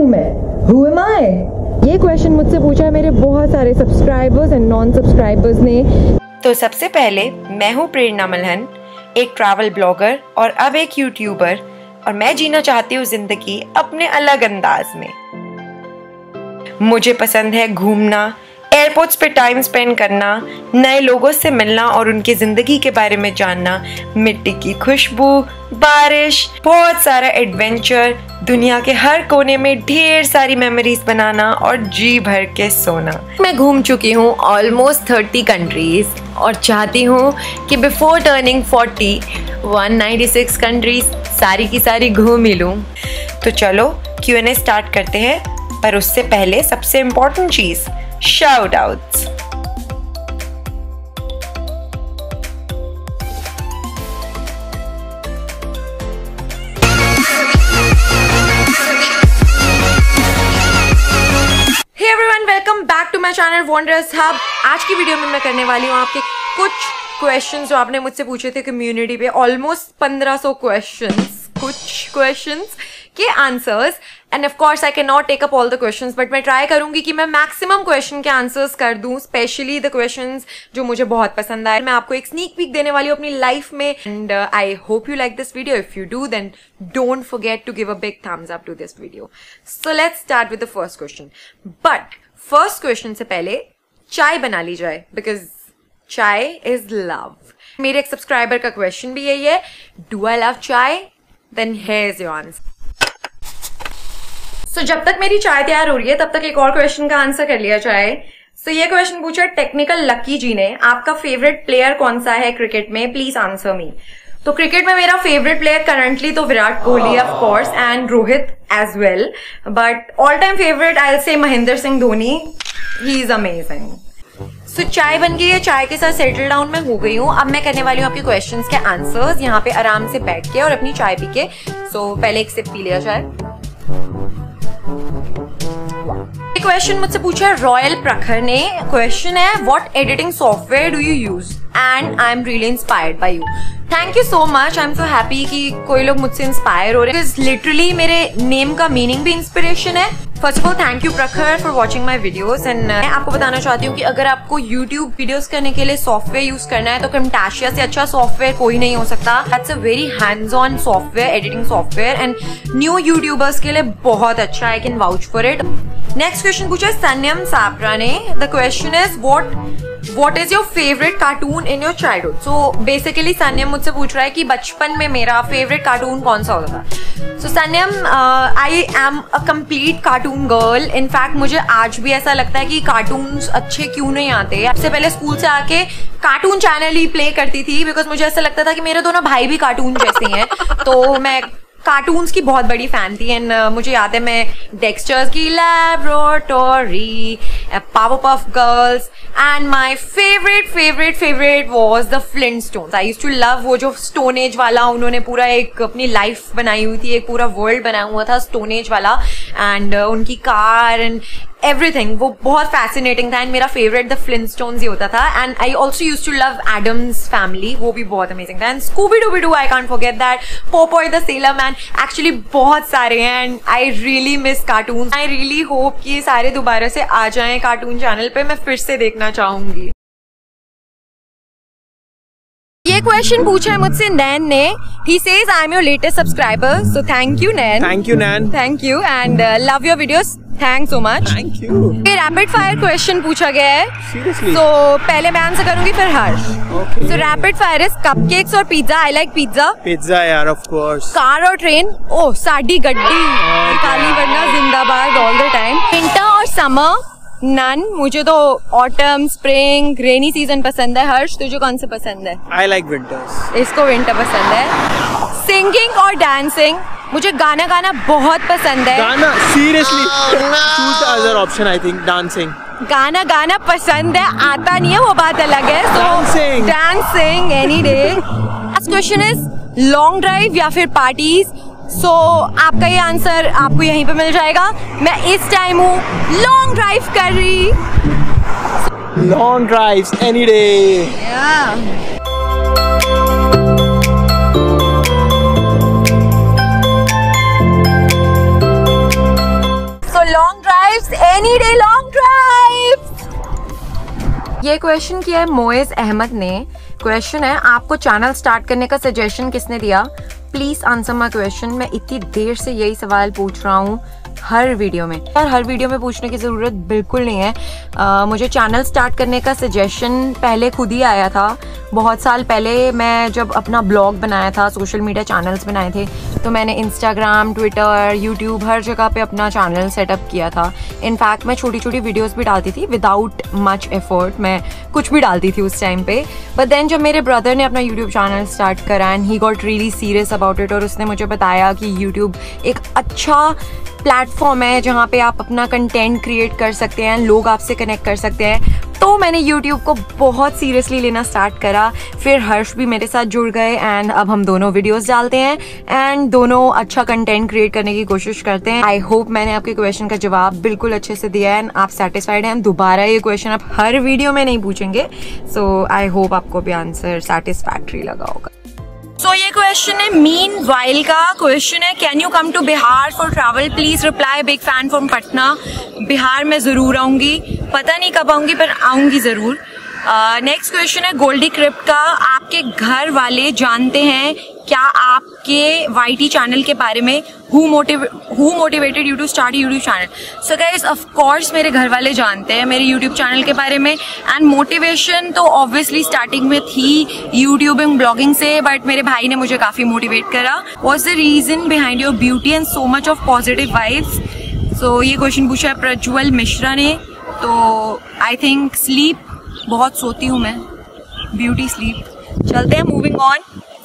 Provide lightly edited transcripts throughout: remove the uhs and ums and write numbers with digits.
मैं? Who am I? ये question मुझसे पूछा है मेरे बहुत सारे सब्सक्राइबर्स एंड नॉन सब्सक्राइबर्स ने। तो सबसे पहले मैं हूँ प्रेरणा मल्हन, एक ट्रैवल ब्लॉगर और अब एक यूट्यूबर, और मैं जीना चाहती हूँ जिंदगी अपने अलग अंदाज में। मुझे पसंद है घूमना, एयरपोर्ट्स पे टाइम स्पेंड करना, नए लोगों से मिलना और उनकी ज़िंदगी के बारे में जानना, मिट्टी की खुशबू, बारिश, बहुत सारा एडवेंचर, दुनिया के हर कोने में ढेर सारी मेमोरीज बनाना और जी भर के सोना। मैं घूम चुकी हूँ ऑलमोस्ट 30 कंट्रीज और चाहती हूँ कि बिफोर टर्निंग 40 196 कंट्रीज सारी की सारी घूम ही लूँ। तो चलो Q&A स्टार्ट करते हैं, पर उससे पहले सबसे इम्पोर्टेंट चीज़, shout outs. Hey everyone, welcome back to my channel wanderlust hub। आज की वीडियो में मैं करने वाली हूँ आपके कुछ क्वेश्चंस जो आपने मुझसे पूछे थे कम्युनिटी पे, ऑलमोस्ट 1500 क्वेश्चंस के answers. And of course I can not take up all the questions, but मैं ट्राई करूंगी कि मैं मैक्सिमम क्वेश्चन के आंसर्स कर दूं, स्पेशली द क्वेश्चंस जो मुझे बहुत पसंद आए। मैं आपको एक स्नीक पीक देने वाली हूँ अपनी लाइफ में, and I hope you like this video. If you do then don't forget to give a big thumbs up to this video. So let's start with the first question. But first question से पहले चाय बना ली जाए, because चाय is love. मेरे एक subscriber का question भी यही है, do I love chai? Then here is your answer. So, जब तक मेरी चाय तैयार हो रही है तब तक एक और क्वेश्चन का आंसर कर लिया जाए। So, ये क्वेश्चन पूछा टेक्निकल लकी जी ने, आपका फेवरेट प्लेयर कौन सा है क्रिकेट में? Please answer me. तो क्रिकेट में मेरा फेवरेट प्लेयर करंटली तो Virat Kohli of course and Rohit as well, but all time favourite I will say Mahendra Singh Dhoni. He is amazing. So चाय बन गई है, चाय के साथ सेटल डाउन में हो गई हूँ। अब मैं करने वाली हूँ आपके क्वेश्चंस के आंसर्स यहाँ पे आराम से बैठ के और अपनी चाय पी के। सो पहले एक सिप पी लिया जाए। क्वेश्चन मुझसे पूछा है रॉयल प्रखर ने। क्वेश्चन है, what editing software do you use? And I am really inspired by you. Thank you so much. I am so happy कि कोई लोग मुझसे इंस्पायर हो रहे हैं, बिकॉज लिटरली मेरे नेम का मीनिंग भी इंस्पिरेशन है। First of all thank you Prakhar for watching my videos. And मैं आपको बताना चाहती हूँ कि अगर आपको यूट्यूब वीडियोज करने के लिए सॉफ्टवेयर यूज करना है तो Camtasia से अच्छा सॉफ्टवेयर कोई नहीं हो सकता। That's a very hands on software, editing software, and new YouTubers के लिए बहुत अच्छा। I can vouch for it. Next question पूछा सन्यम सापरा ने। The question is what is your favourite cartoon in your childhood? So basically Sanyam मुझसे पूछ रहा है कि बचपन में मेरा फेवरेट कार्टून कौन सा होता था। सो Sanyam, I am a complete cartoon girl. In fact मुझे आज भी ऐसा लगता है कि कार्टून्स अच्छे क्यों नहीं आते। सबसे पहले स्कूल से आके कार्टून चैनल ही प्ले करती थी, बिकॉज मुझे ऐसा लगता था कि मेरे दोनों भाई भी कार्टून जैसे हैं। तो मैं कार्टून्स की बहुत बड़ी फैन थी। एंड मुझे याद है मैं डेक्स्टर्स की laboratory, Powerpuff Girls, and my favourite was the Flintstones. I used to love वो जो स्टोन एज वाला, उन्होंने पूरा एक अपनी लाइफ बनाई हुई थी, एक पूरा वर्ल्ड बनाया हुआ था स्टोन एज वाला, एंड उनकी कार एंड एवरीथिंग, वो बहुत फैसिनेटिंग था। एंड मेरा फेवरेट द फ्लिंटस्टोन्स ही होता था। And I also used to love Addams Family, वो भी बहुत अमेजिंग था। And Scooby Doobie Doo, I can't forget that. Popeye the sailor man, actually बहुत सारे हैं। And I really miss cartoon. I really hope कि ये सारे दोबारा से आ जाएं कार्टून चैनल पे, मैं फिर से देखना चाहूंगी। ये क्वेश्चन पूछा है मुझसे नैन ने। He says I am your latest subscriber, so thank you Nan. Thank you Nan. Thank you and love your videos. Thanks so much. Thank you. ये रैपिड फायर क्वेश्चन पूछा गया है। Seriously? So पहले मैं आंसर करूंगी फिर Harsh. Okay. So rapid fire is cupcakes और pizza. I like pizza. Pizza यार, of course. कार और ट्रेन? ओह साडी गड्डी, काली वरना जिंदाबाद ऑल द टाइम। विंटर और समर? नन। मुझे तो ऑटम, स्प्रिंग, रेनी सीजन पसंद है। हर्ष तुझे कौन से पसंद है? I like winters. इसको विंटर पसंद है। सिंगिंग और डांसिंग? मुझे गाना गाना बहुत पसंद है। गाना? Seriously? Choose the other option. I think dancing. गाना गाना पसंद है, आता नहीं है वो बात अलग है। Dancing. Dancing any day. Last question is long drive या फिर पार्टीज? सो आपका ये आंसर आपको यहीं पे मिल जाएगा। मैं इस टाइम हूँ लॉन्ग ड्राइव कर रही। Long drives any day. Yeah. Any day long drive. ये क्वेश्चन किया है मोएज अहमद ने। क्वेश्चन है, आपको चैनल स्टार्ट करने का सजेशन किसने दिया? Please answer my question. मैं इतनी देर से यही सवाल पूछ रहा हूँ हर वीडियो में, यार हर वीडियो में पूछने की ज़रूरत बिल्कुल नहीं है। मुझे चैनल स्टार्ट करने का सजेशन पहले खुद ही आया था। बहुत साल पहले मैं जब अपना ब्लॉग बनाया था, सोशल मीडिया चैनल्स बनाए थे, तो मैंने इंस्टाग्राम, ट्विटर, यूट्यूब हर जगह पे अपना चैनल सेटअप किया था। इनफैक्ट मैं छोटी छोटी वीडियोस भी डालती थी विदाउट मच एफर्ट, मैं कुछ भी डालती थी उस टाइम पे। बट देन जब मेरे ब्रदर ने अपना यूट्यूब चैनल स्टार्ट करा and he got really serious about it, और उसने मुझे बताया कि यूट्यूब एक अच्छा प्लेटफॉर्म है जहाँ पे आप अपना कंटेंट क्रिएट कर सकते हैं, लोग आपसे कनेक्ट कर सकते हैं, तो मैंने YouTube को बहुत सीरियसली लेना स्टार्ट करा। फिर हर्ष भी मेरे साथ जुड़ गए एंड अब हम दोनों वीडियोस डालते हैं एंड दोनों अच्छा कंटेंट क्रिएट करने की कोशिश करते हैं। आई होप मैंने आपके क्वेश्चन का जवाब बिल्कुल अच्छे से दिया है एंड आप सेटिस्फाइड हैं। दोबारा ये क्वेश्चन आप हर वीडियो में नहीं पूछेंगे, सो आई होप आपको भी आंसर सेटिस्फैक्ट्री लगा होगा। So ये क्वेश्चन है मीन वाइल का। क्वेश्चन है, can you come to Bihar for travel? Please reply, big fan from Patna. Bihar में जरूर आऊंगी, पता नहीं कब आऊंगी पर आऊंगी जरूर। नेक्स्ट क्वेश्चन है गोल्डी क्रिप्ट का। आपके घर वाले जानते हैं क्या आपके वाईटी चैनल के बारे में? Who motivated you to start YouTube channel? So guys, of course मेरे घर वाले जानते हैं मेरे यूट्यूब चैनल के बारे में एंड मोटिवेशन तो ऑब्वियसली स्टार्टिंग में थी यूट्यूबिंग, ब्लॉगिंग से, बट मेरे भाई ने मुझे काफी मोटिवेट करा। What's the reason behind your beauty and so much of positive vibes? So ये क्वेश्चन पूछा है प्रज्वल मिश्रा ने। तो आई थिंक स्लीप, बहुत सोती हूँ मैं, ब्यूटी स्लीप। चलते हैं, मूविंग ऑन।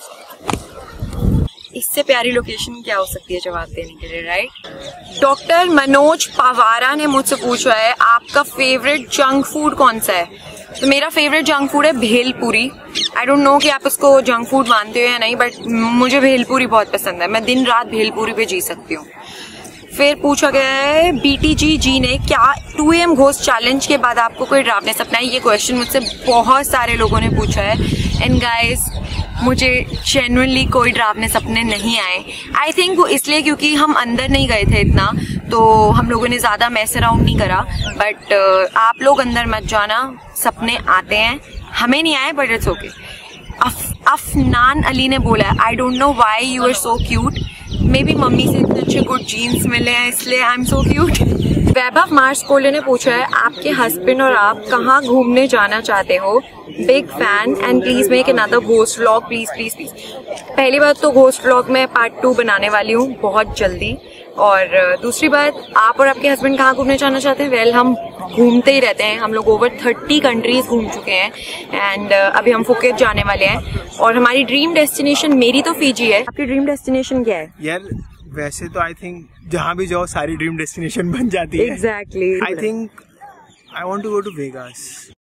इससे प्यारी लोकेशन क्या हो सकती है जवाब देने के लिए, राइट? डॉक्टर मनोज पवारा ने मुझसे पूछा है आपका फेवरेट जंक फूड कौन सा है? तो मेरा फेवरेट जंक फूड है भेलपुरी। आई डोंट नो कि आप उसको जंक फूड मानते हो या नहीं, बट मुझे भेलपुरी बहुत पसंद है। मैं दिन रात भेलपुरी पे जी सकती हूँ। फिर पूछा गया है BTG जी ने, क्या 2am घोस्ट चैलेंज के बाद आपको कोई डरावने सपना है? ये क्वेश्चन मुझसे बहुत सारे लोगों ने पूछा है एंड गाइस मुझे जेन्युइनली कोई डरावने सपने नहीं आए। आई थिंक वो इसलिए क्योंकि हम अंदर नहीं गए थे इतना, तो हम लोगों ने ज्यादा मैस अराउंड नहीं करा। बट आप लोग अंदर मत जाना, सपने आते हैं, हमें नहीं आए but it's okay. Afnan Ali ने बोला है, I don't know why you are so cute. Maybe mummy से इतने अच्छे गुड जीन्स मिले हैं इसलिए I am so cute. Vaibhav मार्स कोले ने पूछा है आपके हस्बैंड और आप कहाँ घूमने जाना चाहते हो? Big fan and please make another ghost vlog, please please please. पहली बात तो घोस्ट व्लॉग में पार्ट 2 बनाने वाली हूँ बहुत जल्दी, और दूसरी बात, आप और आपके हस्बैंड कहाँ घूमने जाना चाहते हैं? वेल, हम घूमते ही रहते हैं, हम लोग ओवर 30 कंट्रीज घूम चुके हैं एंड अभी हम फुकेत जाने वाले हैं और हमारी ड्रीम डेस्टिनेशन, मेरी तो फिजी है। आपकी ड्रीम डेस्टिनेशन क्या है? यार वैसे तो आई थिंक जहाँ भी जाओ सारी ड्रीम डेस्टिनेशन बन जाती है। Exactly. I think I want to go to Vegas.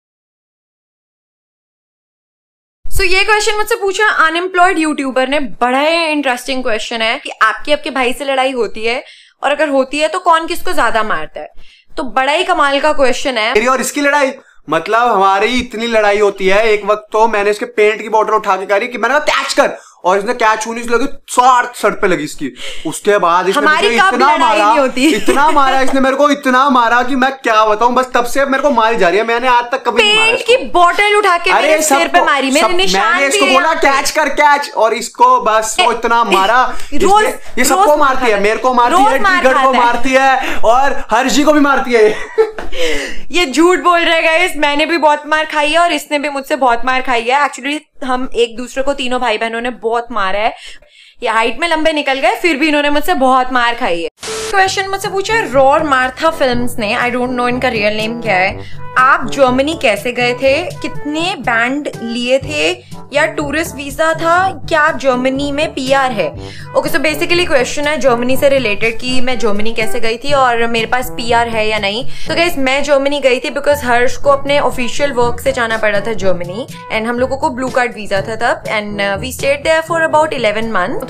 So ये क्वेश्चन मुझसे पूछा अनएम्प्लॉयड यूट्यूबर ने। बड़ा ही इंटरेस्टिंग क्वेश्चन है कि आपके भाई से लड़ाई होती है, और अगर होती है तो कौन किसको ज्यादा मारता है? तो बड़ा ही कमाल का क्वेश्चन है। मेरी और इसकी लड़ाई, मतलब हमारी इतनी लड़ाई होती है। एक वक्त तो मैंने इसके पेंट की बोतल उठा के करी कि मैंने कहा कैच कर, और इसने कैच होने से लगी, शर्ट पे लगी इसकी। उसके बाद इसने मुझे इतना मारा इसने मेरे को इतना मारा कि मैं क्या बताऊं। बस तब से मेरे को मारी जा रही है, मैंने आज तक कभी पेंट की बोतल उठा के मेरे सिर पे मारी, मेरे निशान मैंने इसको बोला कैच कर कैच, और इसको बस वो इतना मारा। ये सबको मारती है, मेरे को मारती है, टिकट को मारती है और हर्षी को भी मारती है। ये झूठ बोल रहे गाइस, मैंने भी बहुत मार खाई है और इसने भी मुझसे बहुत मार खाई है। एक्चुअली हम एक दूसरे को, तीनों भाई बहनों ने बहुत मारा है। ये हाइट में लंबे निकल गए फिर भी इन्होंने मुझसे बहुत मार खाई है। क्वेश्चन मुझसे पूछा है रॉर मार्था फिल्म्स ने। आई डोंट नो इनका रियल नेम क्या है। आप जर्मनी कैसे गए थे? कितने बैंड लिए थे या टूरिस्ट वीजा था? क्या जर्मनी में PR है? ओके, सो बेसिकली क्वेश्चन है जर्मनी से रिलेटेड कि मैं जर्मनी कैसे गई थी और मेरे पास PR है या नहीं। तो गाइस, मैं जर्मनी गई थी बिकॉज हर्ष को अपने ऑफिशियल वर्क से जाना पड़ा था जर्मनी, एंड हम लोगों को ब्लू कार्ड वीजा था तब, and we stayed there for about 11 month.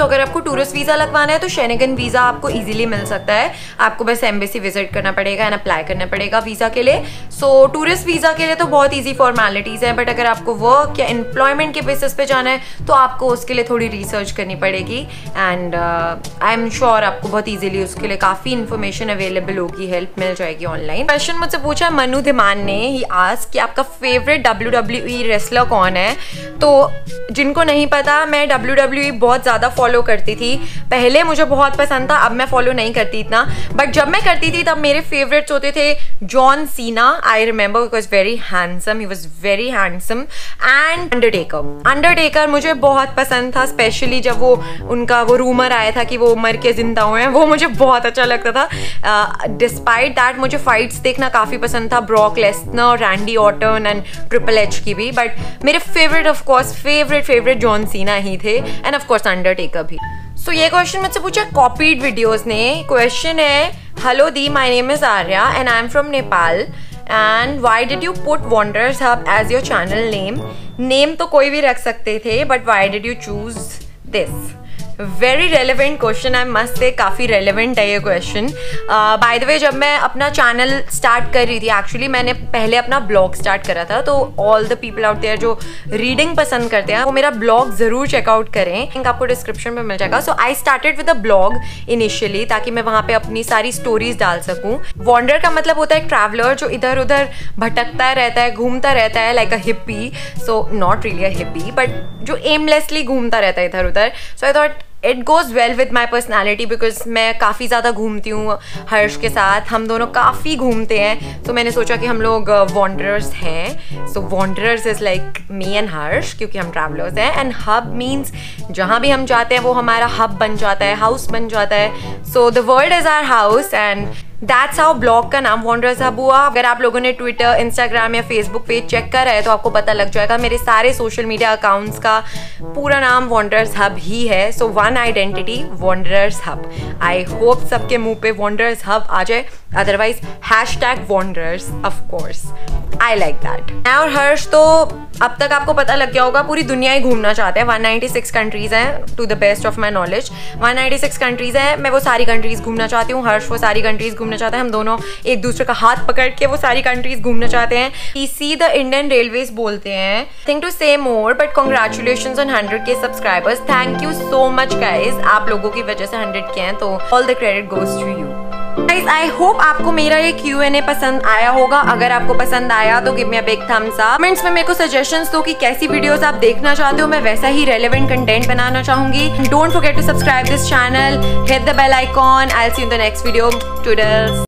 तो अगर आपको टूरिस्ट वीजा लगवाना है तो शेनेगन वीजा आपको इजीली मिल सकता है। आपको बस एम्बेसी विजिट करना पड़ेगा एंड अप्लाई करना पड़ेगा वीजा के लिए। सो टूरिस्ट वीजा के लिए तो बहुत ईजी फॉर्मेलिटीज है, बट अगर आपको वर्क या एम्प्लॉयमेंट के बेसिस पे जाना है तो आपको उसके लिए थोड़ी रिसर्च करनी पड़ेगी एंड आई एम श्योर आपको बहुत ईजिली उसके लिए काफ़ी इन्फॉर्मेशन अवेलेबल होगी, हेल्प मिल जाएगी ऑनलाइन। क्वेश्चन मुझसे पूछा मनु धिमान ने, ही आस्क कि आपका फेवरेट WWE रेसलर कौन है। तो जिनको नहीं पता, मैं WWE बहुत ज़्यादा फॉलो करती थी पहले, मुझे बहुत पसंद था, अब मैं फॉलो नहीं करती इतना, बट जब मैं करती थी तब मेरे फेवरेट्स होते थे John Cena, I remember, because very handsome, he was very handsome, and Undertaker मुझे बहुत पसंद था, स्पेशली जब वो उनका वो रूमर आया था कि वो मर के जिंदा हुए हैं, वो मुझे बहुत अच्छा लगता था। डिस्पाइट दैट मुझे फाइट्स देखना काफ़ी पसंद था, Brock Lesnar, Randy Orton and triple H की भी, बट मेरे favourite of course favourite John Cena ही थे एंड ऑफ कोर्स अंडरटेकर भी। सो ये क्वेश्चन मुझसे पूछा कॉपीड वीडियोस ने। क्वेश्चन है, हेलो दी, my name is Arya and I am from Nepal and why did you put wanderers hub as your channel name. Name तो कोई भी रख सकते थे, but why did you choose this. Very relevant question, I must say काफ़ी relevant है ये question. By the way, जब मैं अपना चैनल स्टार्ट कर रही थी, एक्चुअली मैंने पहले अपना ब्लॉग स्टार्ट करा था, तो all the people out there जो रीडिंग पसंद करते हैं वो मेरा ब्लॉग ज़रूर चेकआउट करें, लिंक आपको डिस्क्रिप्शन में मिल जाएगा। So I started with a blog initially, ताकि मैं वहाँ पे अपनी सारी स्टोरीज डाल सकूँ। वॉन्डर का मतलब होता है ट्रैवलर, जो इधर उधर भटकता रहता है, घूमता रहता है, like a hippie. So not really a hippie, but जो एमलेसली घूमता रहता है इधर उधर। So I thought it goes well with my personality, because मैं काफ़ी ज़्यादा घूमती हूँ हर्ष के साथ, हम दोनों काफ़ी घूमते हैं। तो मैंने सोचा कि हम लोग वॉन्डरर्स हैं। So wanderers is like me and Harsh, क्योंकि हम ट्रैवलर्स हैं, एंड हब मीन्स जहाँ भी हम जाते हैं वो हमारा हब बन जाता है, हाउस बन जाता है। So the world is our house and that's how blog का नाम वॉन्डरर्स हब हुआ। अगर आप लोगों ने ट्विटर, इंस्टाग्राम या फेसबुक पेज चेक करा है तो आपको पता लग जाएगा, मेरे सारे सोशल मीडिया अकाउंट्स का पूरा नाम वॉन्डरर्स हब ही है। So one identity, wanderers hub. I hope सबके मुंह पे वॉन्डरर्स हब आ जाए, otherwise #wanderers of course, I like that. मैं और हर्ष तो अब तक आपको पता लग गया होगा पूरी दुनिया ही घूमना चाहते हैं। 196 कंट्रीज हैं, to the best of my knowledge 196 countries हैं। मैं वो सारी कंट्रीज घूमना चाहती हूँ, हर्ष वो सारी कंट्रीज घूमना चाहते हैं, हम दोनों एक दूसरे का हाथ पकड़ के वो सारी कंट्रीज घूमना चाहते हैं। ईसी द इंडियन रेलवेज बोलते हैं। Think to say more, but congratulations on 100K subscribers. Thank you so much guys, आप लोगों की वजह से 100K हैं, तो all the credit goes to you guys. I hope आपको मेरा ये Q&A पसंद आया होगा। अगर आपको पसंद आया तो give me a big thumbs up. Comments में मेरे को सजेशंस दो कि कैसी वीडियोस आप देखना चाहते हो, मैं वैसा ही रेलेवेंट कंटेंट बनाना चाहूंगी। Don't forget to subscribe this channel, hit the bell icon. I will see you in the next video. Toodles.